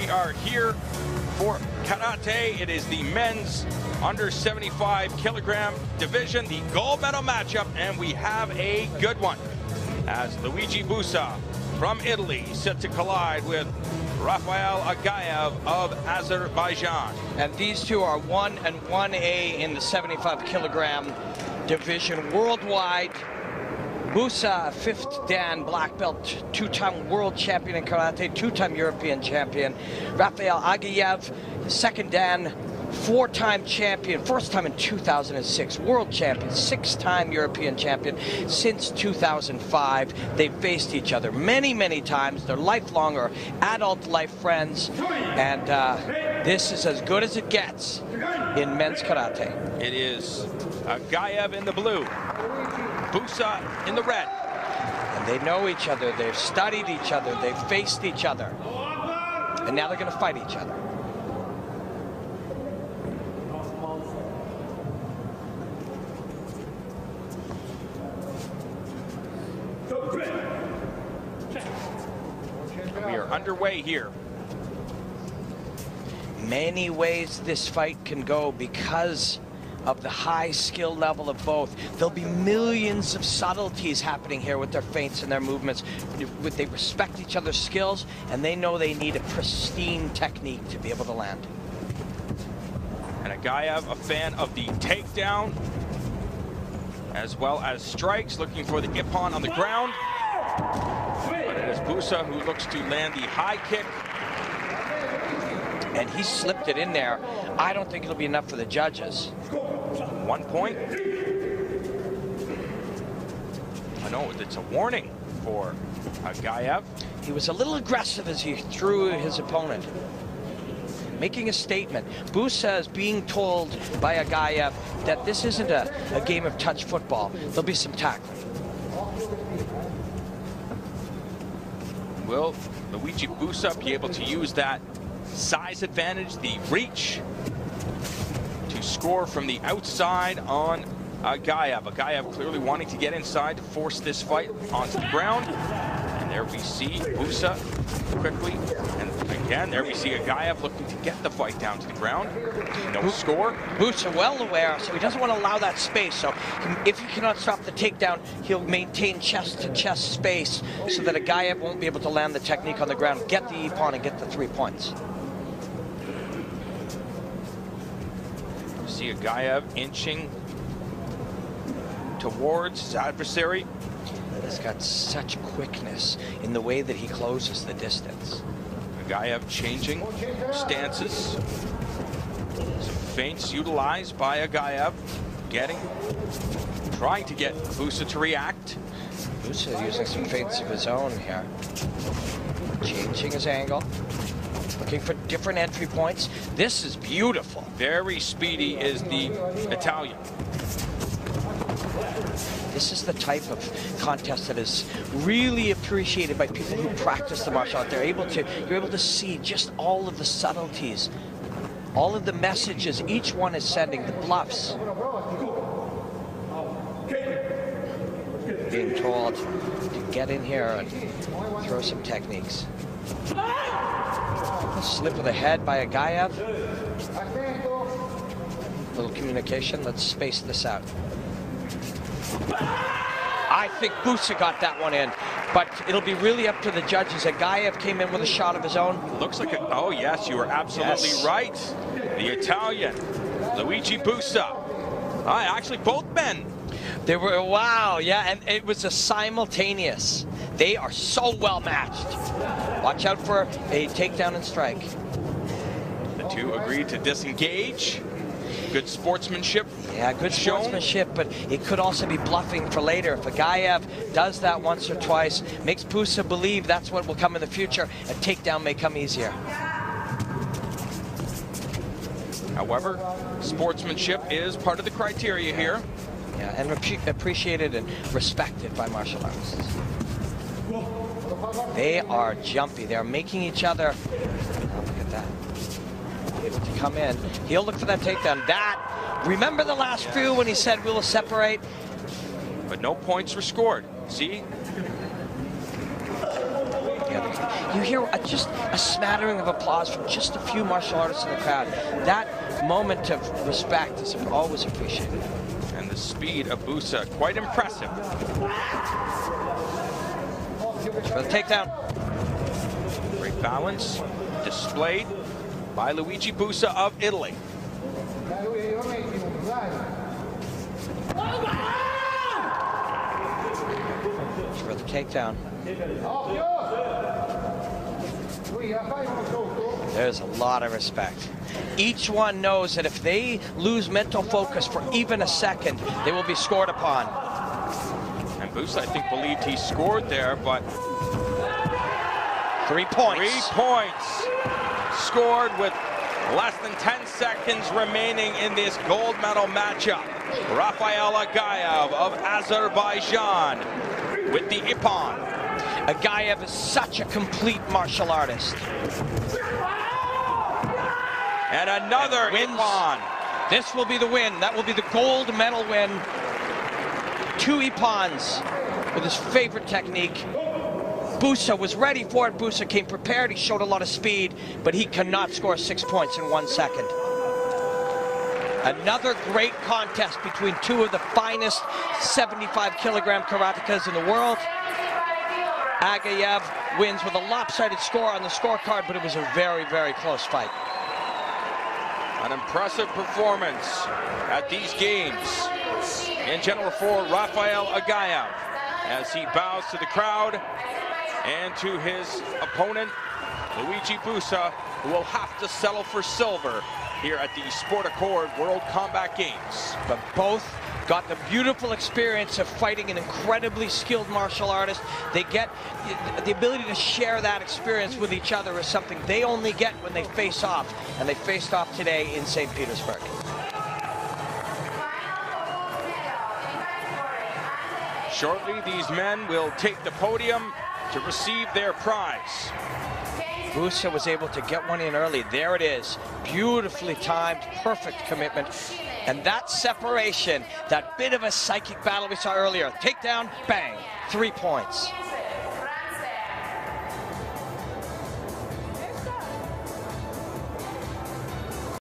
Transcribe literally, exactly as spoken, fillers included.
we are here for karate. It is the men's under seventy-five kilogram division, the gold medal matchup, and we have a good one. As Luigi Busa from Italy set to collide with Rafael Agaev of Azerbaijan. And these two are one and one A in the seventy-five kilogram division worldwide. Busa, fifth Dan black belt, two-time world champion in karate, two-time European champion. Rafael Agaev, second Dan, four-time champion, first time in two thousand six, world champion, six-time European champion since two thousand five. They've faced each other many, many times. They're lifelong or adult life friends, and uh, this is as good as it gets in men's karate. It is Agaev in the blue, Busa in the red. And they know each other, they've studied each other, they've faced each other, and now they're going to fight each other. We are underway here. Many ways this fight can go because of the high skill level of both. There'll be millions of subtleties happening here with their feints and their movements. They respect each other's skills, and they know they need a pristine technique to be able to land. And Agaev, a fan of the takedown, as well as strikes, looking for the ippon on the ground. But it is Busa who looks to land the high kick. And he slipped it in there. I don't think it'll be enough for the judges. One point. I know it's a warning for Agaev. He was a little aggressive as he threw his opponent, making a statement. Busa is being told by Agaev that this isn't a, a game of touch football. There'll be some tackling. Will Luigi Busa be able to use that size advantage, the reach, to score from the outside on Agaev? Agaev clearly wanting to get inside to force this fight onto the ground. And there we see Busa quickly. And again, there we see Agaev looking to get the fight down to the ground. No score. Busa well aware, so he doesn't want to allow that space. So if he cannot stop the takedown, he'll maintain chest-to-chest space so that Agaev won't be able to land the technique on the ground, get the ippon, and get the three points. See Agaev inching towards his adversary. He's got such quickness in the way that he closes the distance. Agaev changing stances. Some feints utilized by Agaev. Getting, trying to get Busa to react. Busa using some feints of his own here. Changing his angle. Looking for different entry points. This is beautiful. Very speedy is the Italian. This is the type of contest that is really appreciated by people who practice the martial art. They're able to, you're able to see just all of the subtleties, all of the messages each one is sending, the bluffs. Being told to get in here and throw some techniques. A slip of the head by Agaev. Little communication. Let's space this out. I think Busa got that one in, but it'll be really up to the judges. Agaev came in with a shot of his own. Looks like a, oh yes, you were absolutely yes. right. The Italian, Luigi Busa. Ah, actually both men. They were, wow, yeah, and it was a simultaneous. They are so well matched. Watch out for a takedown and strike. The two agreed to disengage. Good sportsmanship. Yeah, good shown. sportsmanship, but it could also be bluffing for later. If Agaev does that once or twice, makes Busa believe that's what will come in the future, a takedown may come easier. However, sportsmanship is part of the criteria here. Yeah, and appreciated and respected by martial artists. They are jumpy. They're making each other. Oh, look at that. Able to come in. He'll look for that takedown. That. Remember the last few when he said we'll separate? But no points were scored. See? Yeah, the you hear a, just a smattering of applause from just a few martial artists in the crowd. That moment of respect is always appreciated. And the speed of Busa, quite impressive. For the takedown. Great balance displayed by Luigi Busa of Italy. For the takedown. There's a lot of respect. Each one knows that if they lose mental focus for even a second, they will be scored upon. And Busa, I think, believed he scored there, but three points. Three points scored with less than ten seconds remaining in this gold medal matchup. Rafael Agaev of Azerbaijan with the Ippon. Agaev is such a complete martial artist. And another Ippon. This will be the win. That will be the gold medal win. Two Ippons with his favorite technique. Busa was ready for it. Busa came prepared. He showed a lot of speed, but he cannot score six points in one second. Another great contest between two of the finest seventy-five kilogram karatekas in the world. Agaev wins with a lopsided score on the scorecard, but it was a very, very close fight. An impressive performance at these games in general for Rafael Agaev as he bows to the crowd and to his opponent, Luigi Busa, who will have to settle for silver here at the Sport Accord World Combat Games. But both got the beautiful experience of fighting an incredibly skilled martial artist. They get the ability to share that experience with each other is something they only get when they face off, and they faced off today in Saint Petersburg. Shortly, these men will take the podium to receive their prize. Busa was able to get one in early. There it is. Beautifully timed, perfect commitment. And that separation, that bit of a psychic battle we saw earlier. Takedown, bang, three points.